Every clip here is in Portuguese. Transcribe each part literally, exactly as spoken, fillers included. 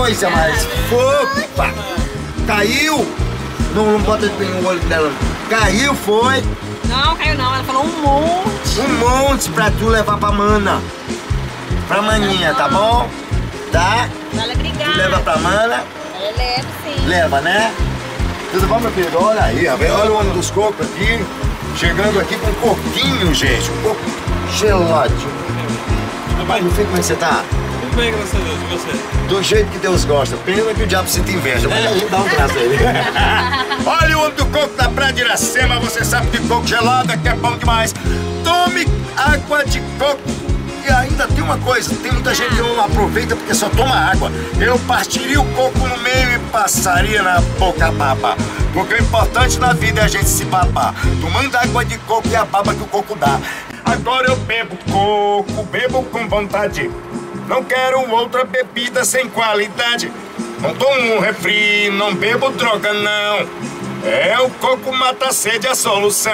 coisa mais fofa. Caiu. Não, não bota bem o olho dela. Caiu, foi. Não, caiu não. Ela falou um monte. Um monte pra tu levar pra mana. Pra maninha, tá bom? Tá? Vale obrigada. Tu leva pra mana. Ela leva sim. Leva, né? Tudo bom, meu filho? Olha aí, olha o homem dos cocos aqui. Chegando aqui com um coquinho, gente. Um coco gelado. Rapaz, não sei como é que você tá? Tudo bem, graças a Deus. E você? Do jeito que Deus gosta. Pena que o diabo sinta inveja, mas eu vou dar um braço a ele. Olha o homem do coco da Praia de Iracema. Você sabe que coco gelado é que é bom demais. Tome água de coco. E ainda tem uma coisa, tem muita gente que não aproveita porque só toma água. Eu partiria o coco no meio e passaria na boca baba. Porque o importante na vida é a gente se babar. Tomando água de coco e a baba que o coco dá. Agora eu bebo coco, bebo com vontade. Não quero outra bebida sem qualidade. Não tomo um refri, não bebo droga não. É o coco mata a sede, a solução.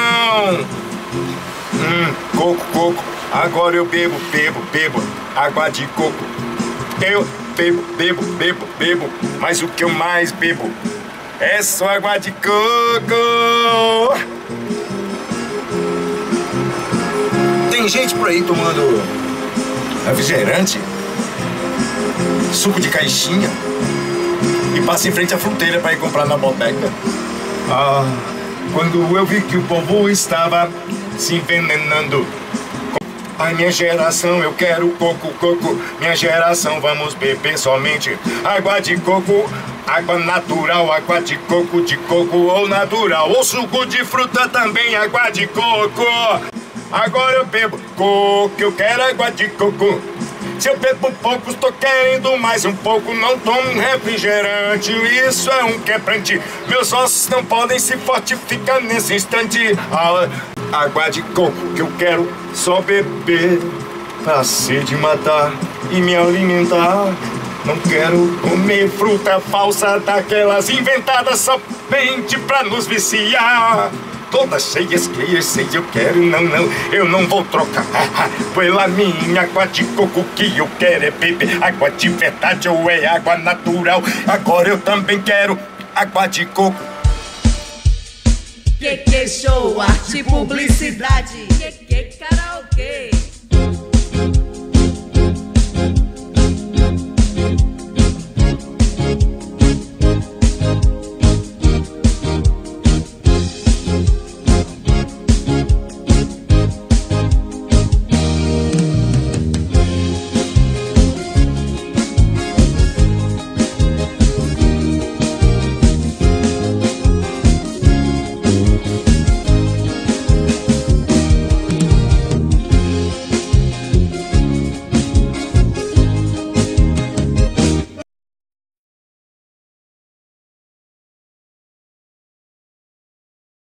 Hum, coco, coco. Agora eu bebo, bebo, bebo água de coco. Eu bebo, bebo, bebo, bebo. Mas o que eu mais bebo é só água de coco. Tem gente por aí tomando refrigerante, suco de caixinha e passa em frente à fronteira para ir comprar na bodega. Ah, quando eu vi que o povo estava se envenenando. Ai, minha geração, eu quero coco, coco. Minha geração, vamos beber somente água de coco. Água natural, água de coco, de coco ou natural. Ou suco de fruta também, água de coco. Agora eu bebo coco, eu quero água de coco. Se eu bebo pouco, estou querendo mais um pouco. Não tomo um refrigerante, isso é um quebrante. Meus ossos não podem se fortificar nesse instante. Ah, água de coco que eu quero só beber pra sede matar e me alimentar. Não quero comer fruta falsa daquelas inventadas somente pra nos viciar. Todas cheias que eu sei eu quero, não, não, eu não vou trocar pela minha água de coco que eu quero é beber água de verdade ou é água natural. Agora eu também quero água de coco. Que que show, arte, publicidade. Que que karaokê.